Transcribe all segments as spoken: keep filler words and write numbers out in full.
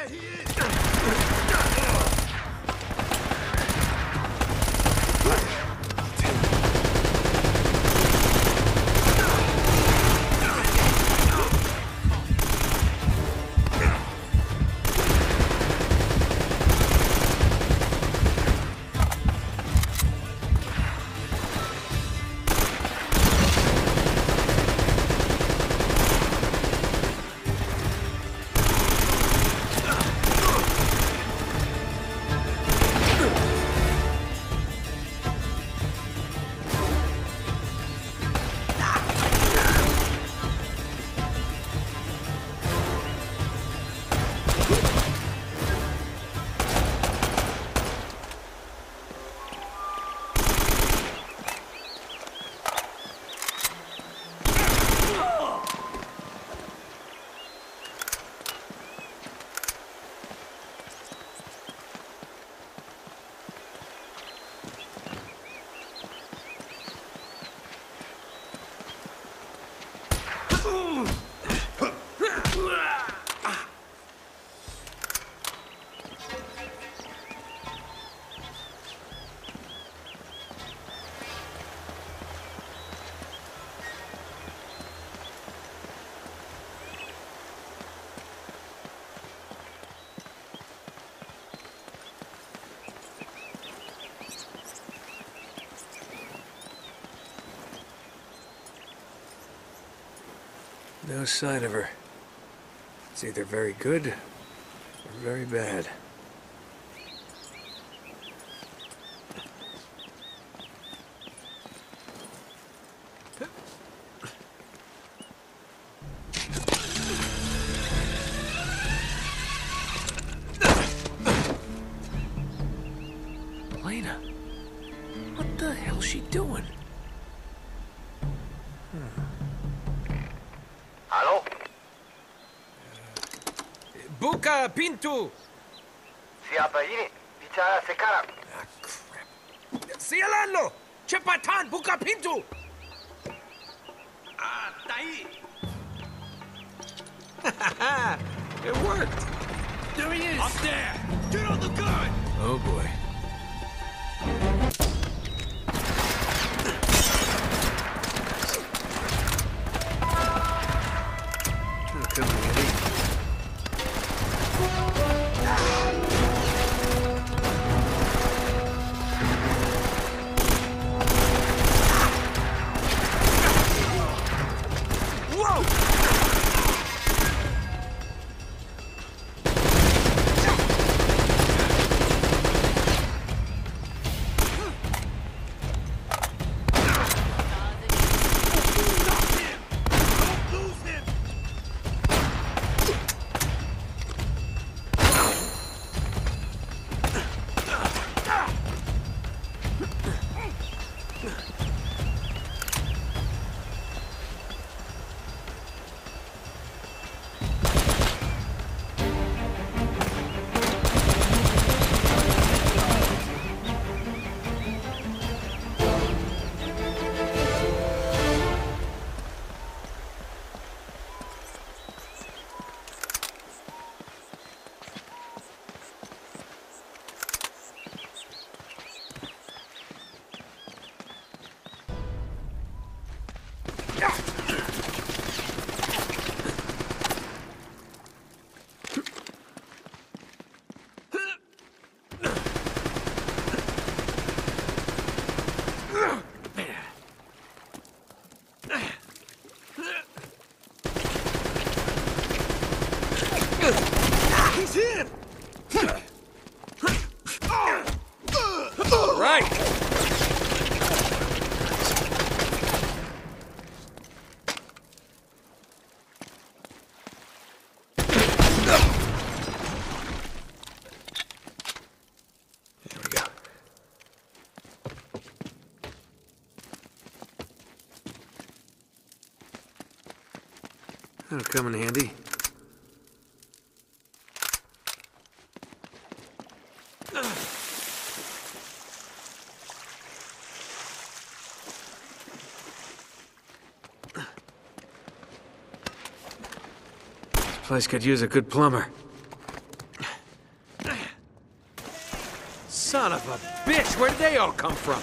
No sign of her. It's either very good or very bad. Lena, what the hell's she doing? Buka pintu! Siapa ini? Bicara sekarang. Ah, crap. Sialanlo! Cepatan, buka pintu! Ah, tai! It worked! There he is! Up there! Get on the gun! Oh boy. Oh, come on, Eddie. He's here! All right! There we go. That'll come in handy. This place could use a good plumber. Son of a bitch! Where did they all come from?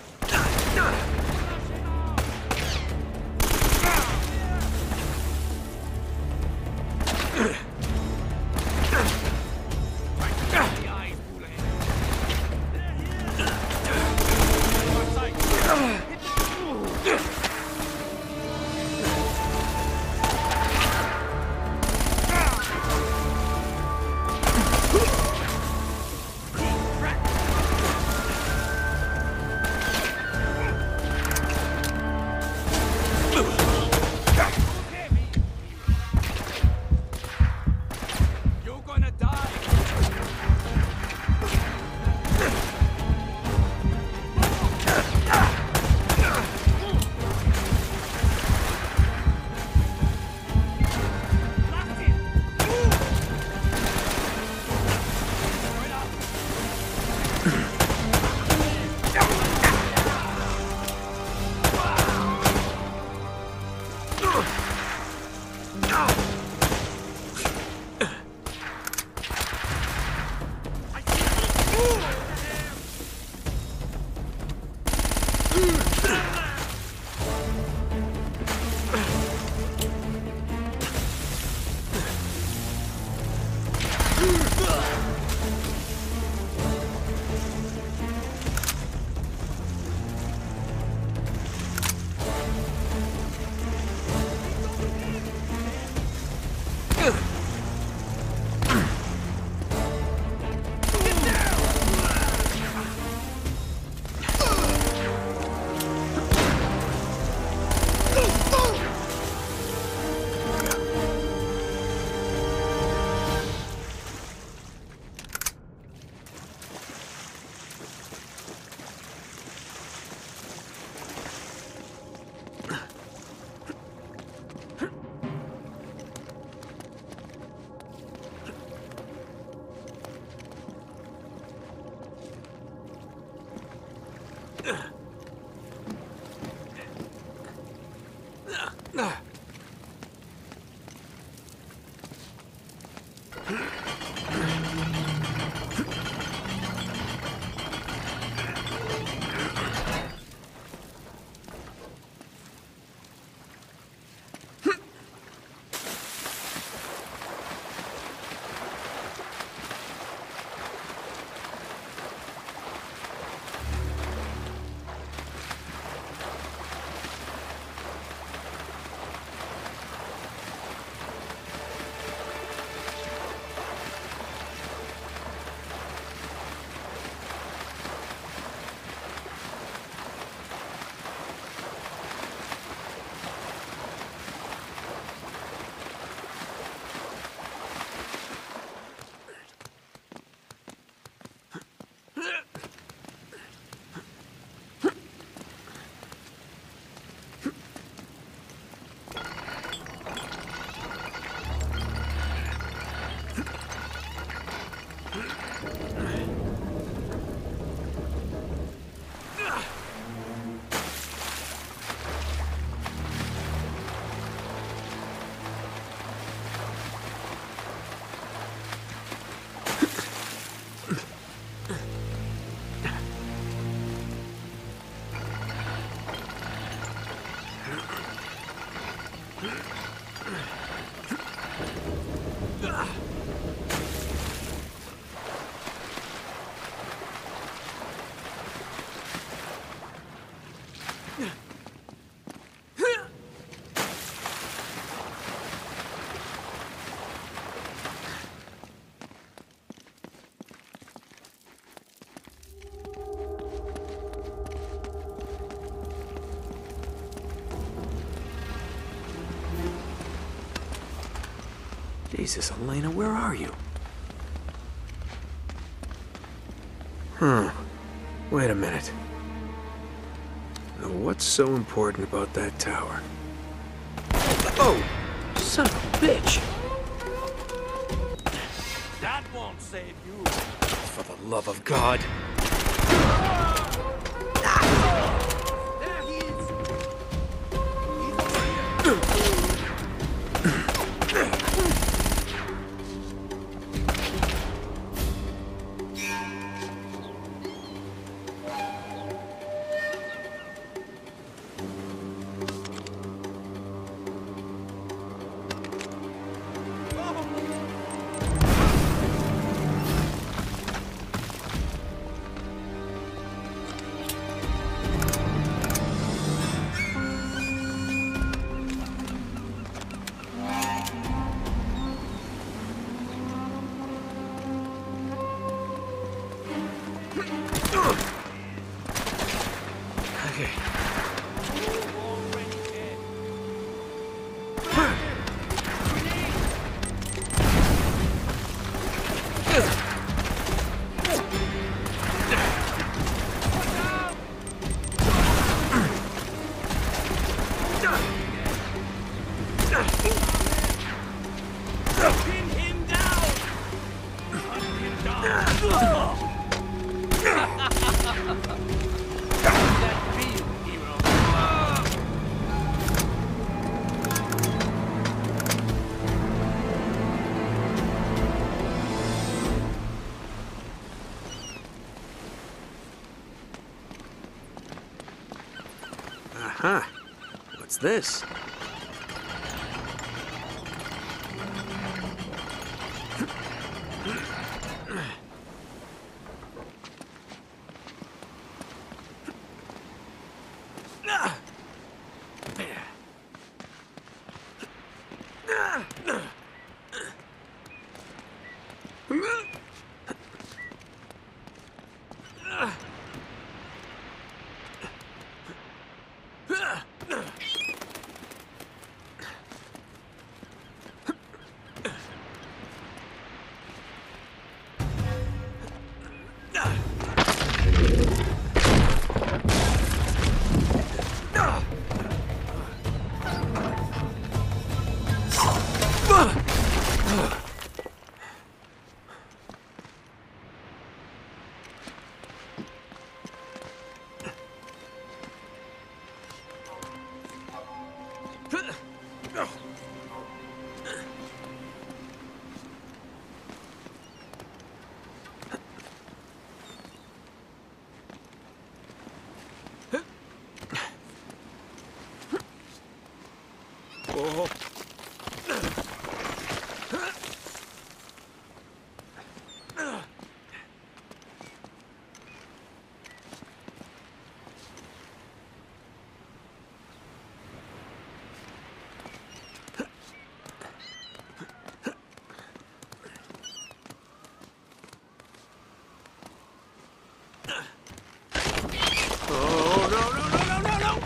Jesus, Elena, where are you? Huh. Wait a minute. Now, what's so important about that tower? Oh! Son of a bitch! That won't save you. For the love of God! There he is. He's What's this? Oh. Oh, no, no, no, no, no, no!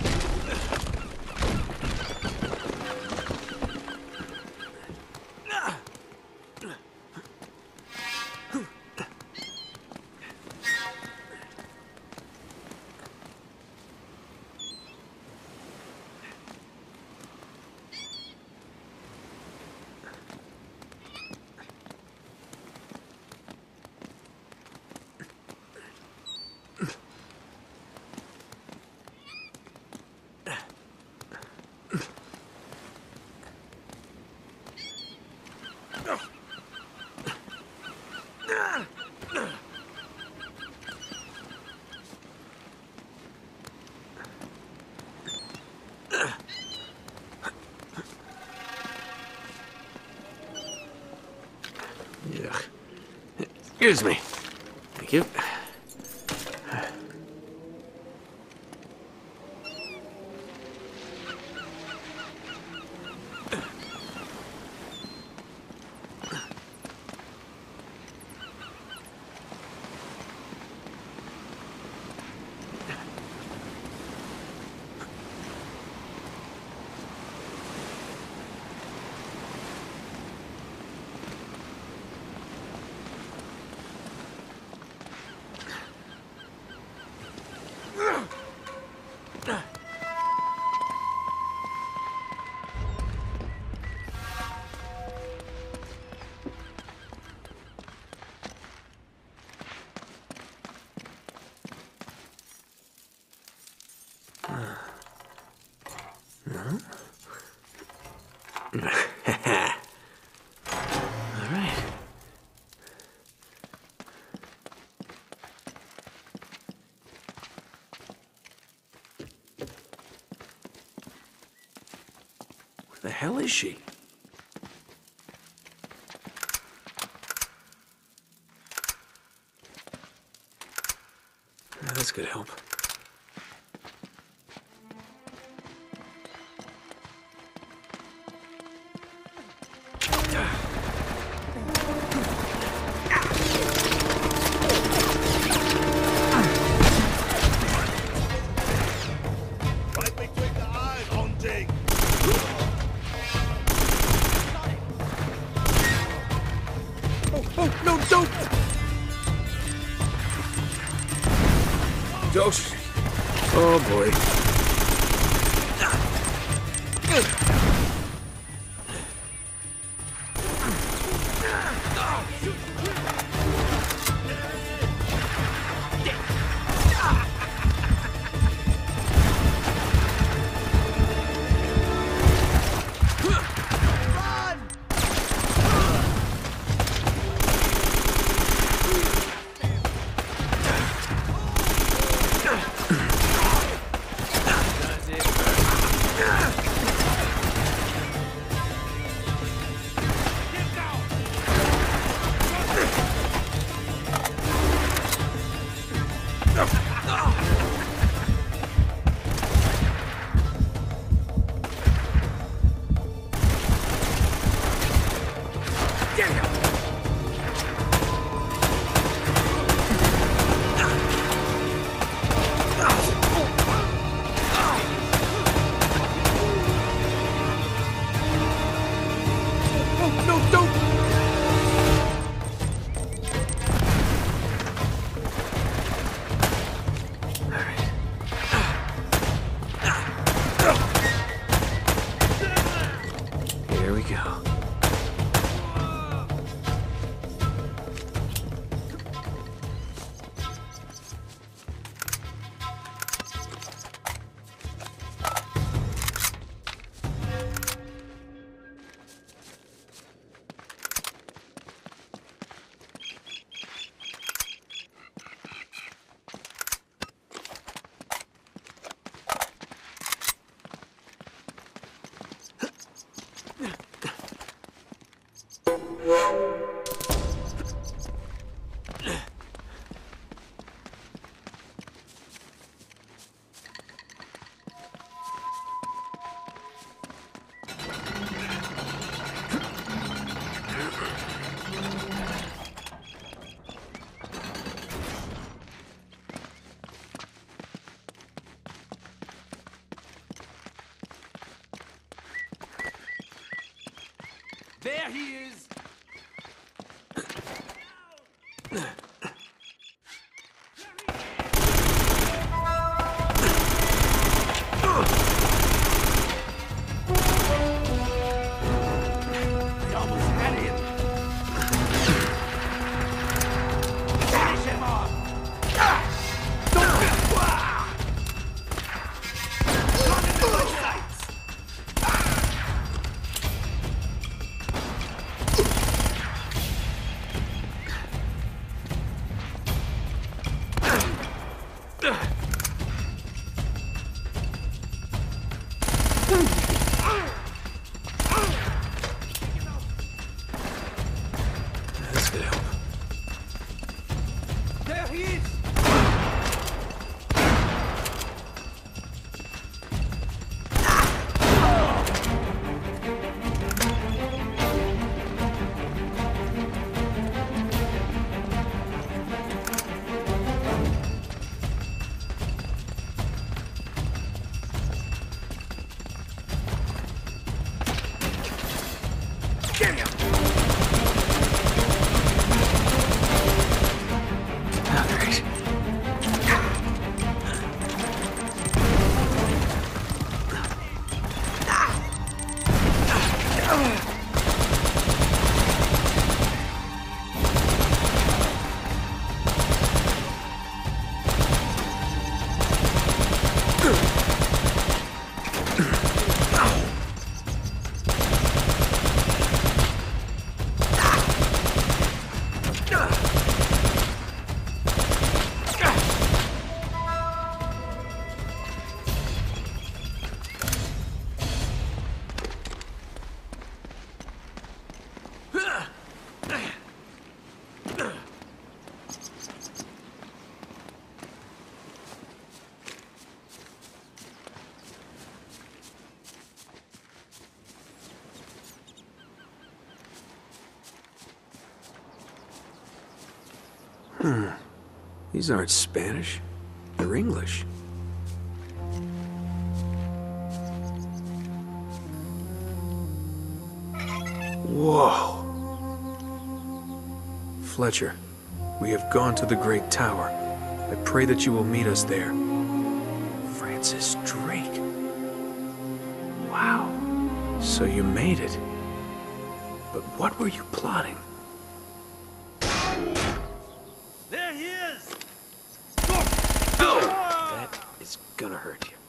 Yuck. Excuse me. Thank you. All right. Where the hell is she? Oh, that's good help. Oh, no, don't! Don't. Oh, boy. go. There he is! We almost had him! Finish him off! Run into those sights! This could help. There he is! Get him! Oh, great. Hmm. These aren't Spanish. They're English. Whoa. Fletcher, we have gone to the Great Tower. I pray that you will meet us there. Francis Drake. Wow. So you made it. But what were you plotting? There he is! That is gonna hurt you.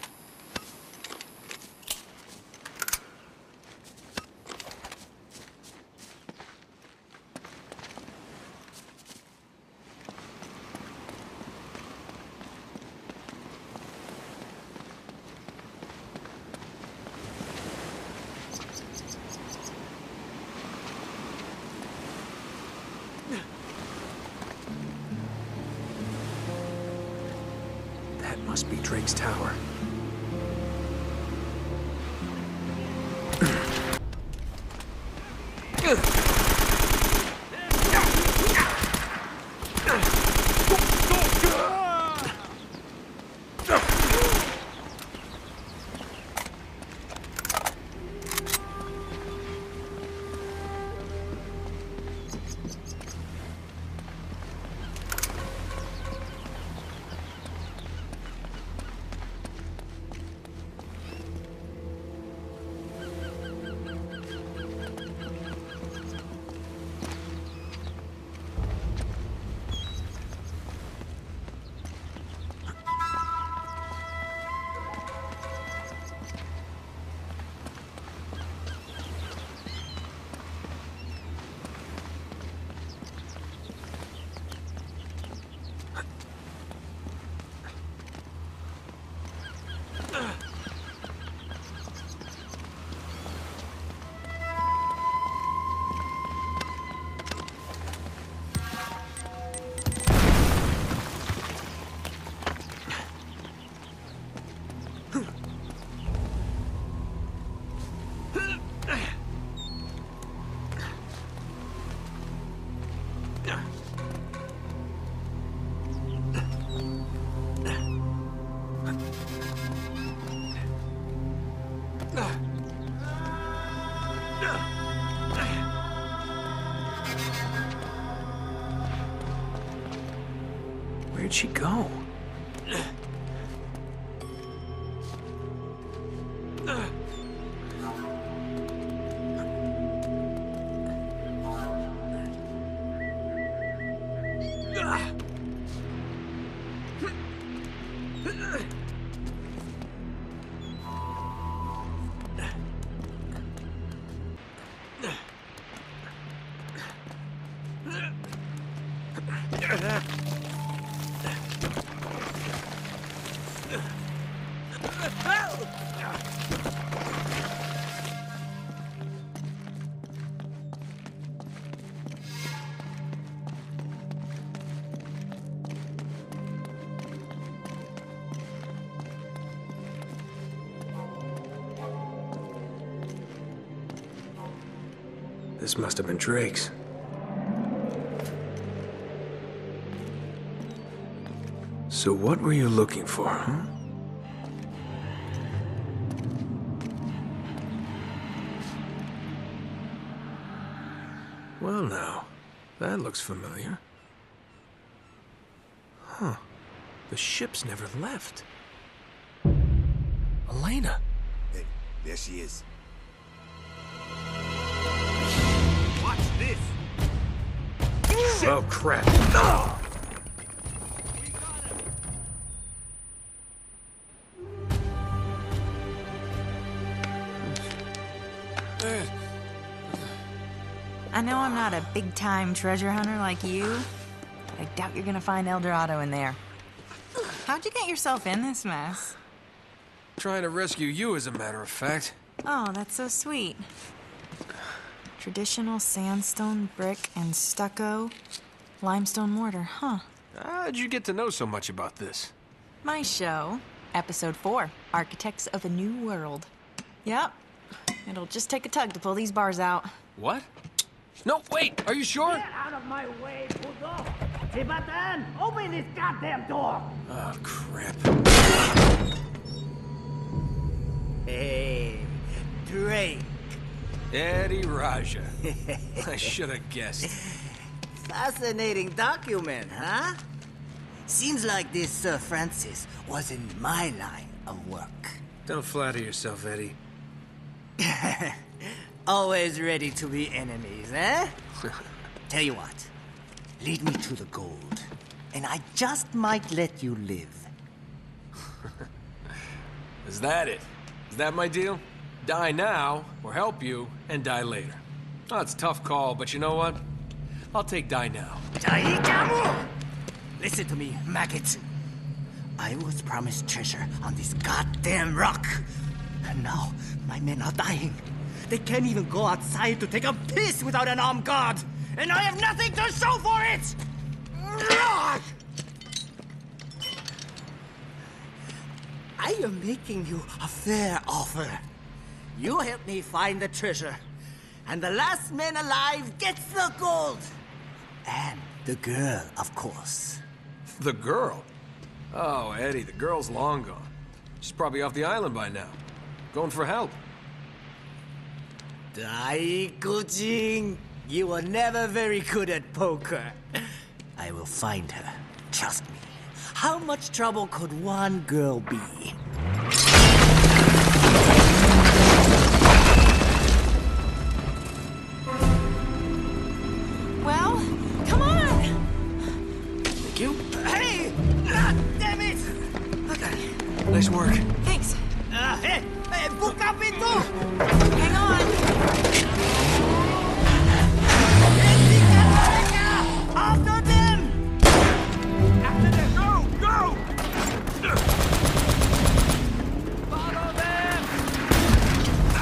That must be Drake's tower. Where'd she go? This must have been Drake's. So what were you looking for, huh? Well now, that looks familiar. Huh. The ship's never left. Elena! Hey, there she is. Watch this! Oh, crap! I know I'm not a big-time treasure hunter like you, but I doubt you're gonna find El Dorado in there. How'd you get yourself in this mess? Trying to rescue you, as a matter of fact. Oh, that's so sweet. Traditional sandstone, brick, and stucco. Limestone mortar, huh? How'd you get to know so much about this? My show, Episode four, Architects of a New World. Yep. It'll just take a tug to pull these bars out. What? No, wait! Are you sure? Get out of my way, Puto! Tibatan, open this goddamn door! Oh, crap. Hey, Drake. Eddie Raja. I should have guessed. Fascinating document, huh? Seems like this Sir Francis was in my line of work. Don't flatter yourself, Eddie. Always ready to be enemies, eh? Tell you what, lead me to the gold, and I just might let you live. Is that it? Is that my deal? Die now, or help you, and die later. Oh, it's a tough call, but you know what? I'll take die now. Listen to me, maggot. I was promised treasure on this goddamn rock. And now, my men are dying. They can't even go outside to take a piss without an armed guard. And I have nothing to show for it! I am making you a fair offer. You help me find the treasure, and the last man alive gets the gold. And the girl, of course. The girl? Oh, Eddie, the girl's long gone. She's probably off the island by now. Going for help. Daikujin, you were never very good at poker. I will find her. Trust me. How much trouble could one girl be? Well, come on! Thank you. Hey! Ah, damn it! Okay, Nice work. thanks. Uh, hey! Hey, buka pintu! Hang on. After them! After them! Go! Go! Follow them!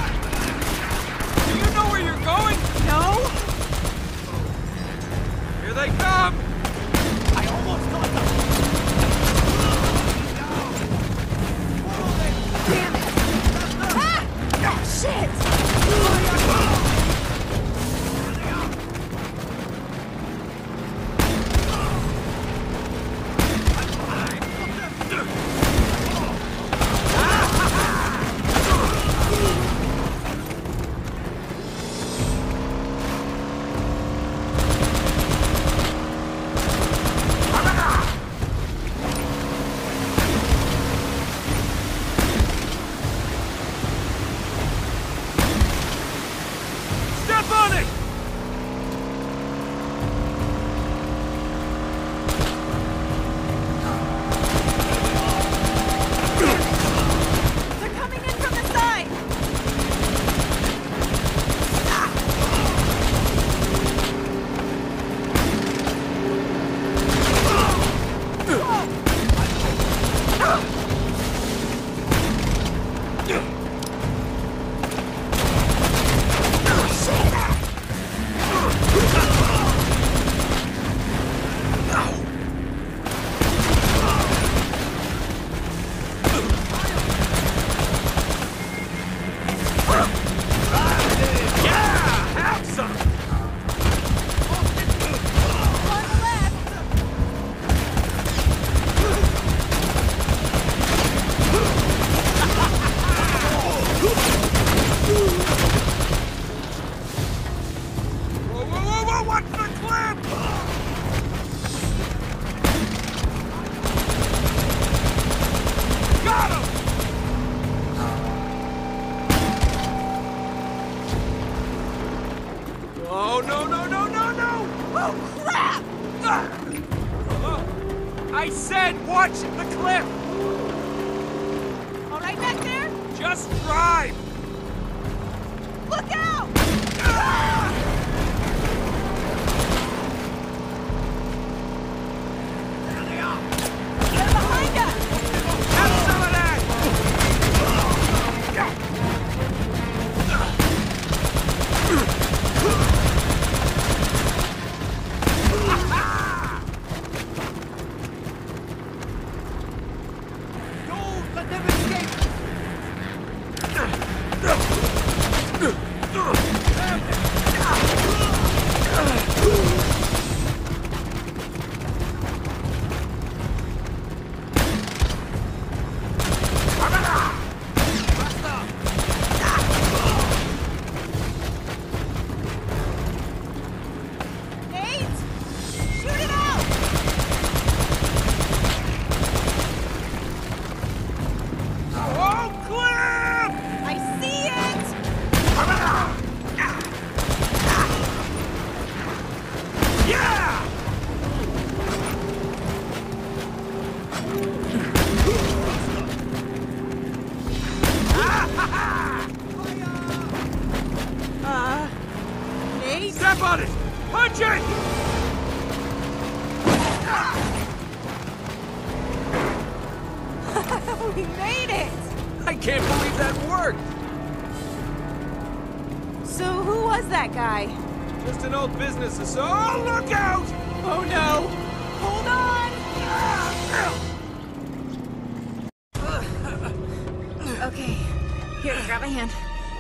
Oh, no, no, no, no, no! Oh, crap! Ah! Oh, I said watch the cliff! All right back there? Just drive! Look out! Ah! There they are! They're behind us! Have some of that! Don't let them escape! Nate! Shoot it out! Oh, cliff! I see it! Yeah! Uh, Nate? Step on it! Punch it! We made it! I can't believe that worked! So who was that guy? Just an old business asso- Oh, look out! Oh no! Hold on! Okay. Here, grab my hand.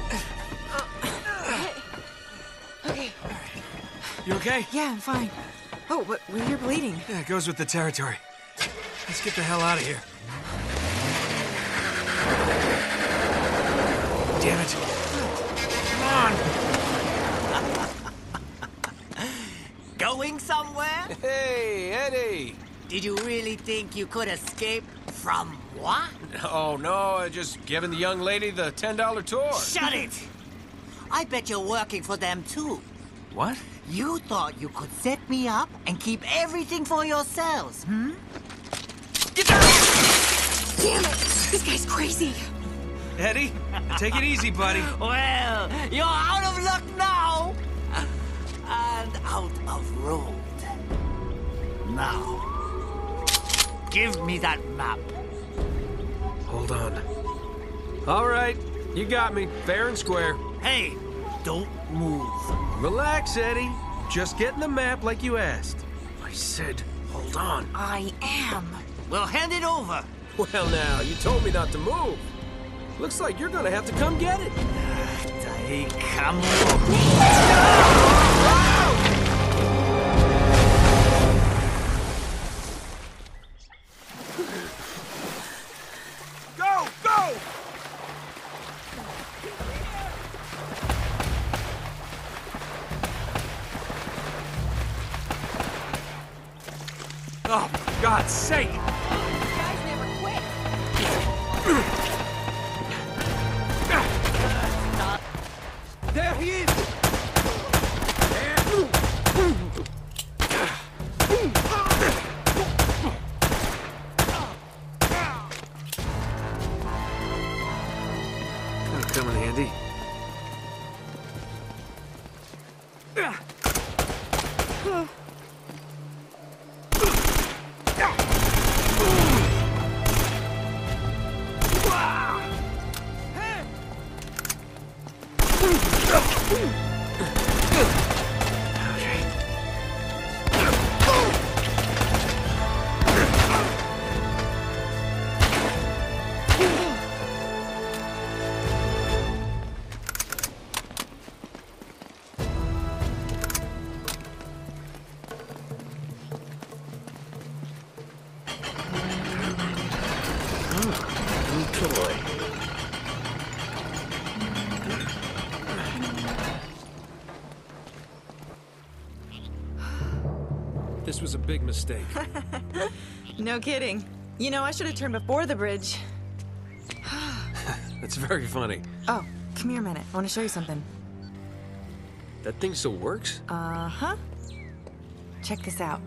Okay. You okay? Yeah, I'm fine. Oh, but you're bleeding. Yeah, it goes with the territory. Let's get the hell out of here. Damn it. Come on! Going somewhere? Hey, Eddie! Did you really think you could escape from what? Oh, no, I just giving the young lady the ten dollar tour. Shut it! I bet you're working for them too. What? You thought you could set me up and keep everything for yourselves, hmm? Get down! Damn it! This guy's crazy. Eddie, take it easy, buddy. Well, you're out of luck now! And out of road. Now, give me that map. Hold on. All right, you got me, fair and square. Hey, don't move. Relax, Eddie. Just getting the map like you asked. I said, hold on. I am. Well, hand it over. Well, now, you told me not to move. Looks like you're gonna have to come get it. Hey, come Go, go! Oh, for God's sake! You guys never quit. There he is! That'll come in handy. This was a big mistake. No kidding. You know, I should have turned before the bridge. That's very funny. Oh, come here a minute. I want to show you something. That thing still works? Uh-huh. Check this out.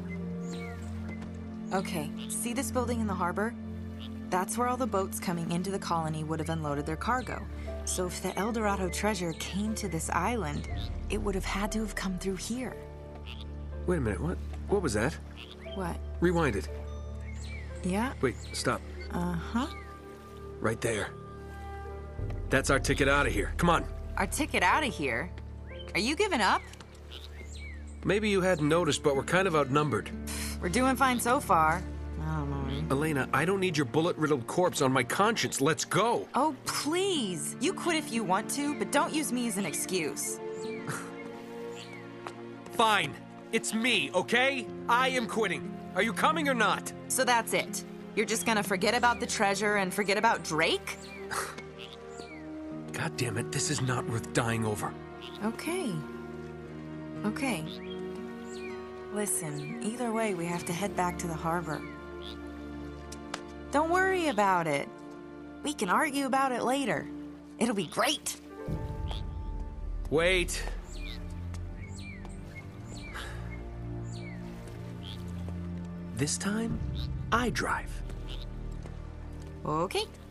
Okay, see this building in the harbor? That's where all the boats coming into the colony would have unloaded their cargo. So if the El Dorado treasure came to this island, it would have had to have come through here. Wait a minute, what? What was that? What? Rewind it. Yeah? Wait, stop. Uh-huh. Right there. That's our ticket out of here. Come on. Our ticket out of here? Are you giving up? Maybe you hadn't noticed, but we're kind of outnumbered. We're doing fine so far. I don't know. Elena, I don't need your bullet-riddled corpse on my conscience. Let's go. Oh, please. You quit if you want to, but don't use me as an excuse. Fine. It's me, okay? I am quitting. Are you coming or not? So that's it. You're just gonna forget about the treasure and forget about Drake? God damn it, this is not worth dying over. Okay. Okay. Listen, either way, we have to head back to the harbor. Don't worry about it. We can argue about it later. It'll be great. Wait. This time, I drive. Okay.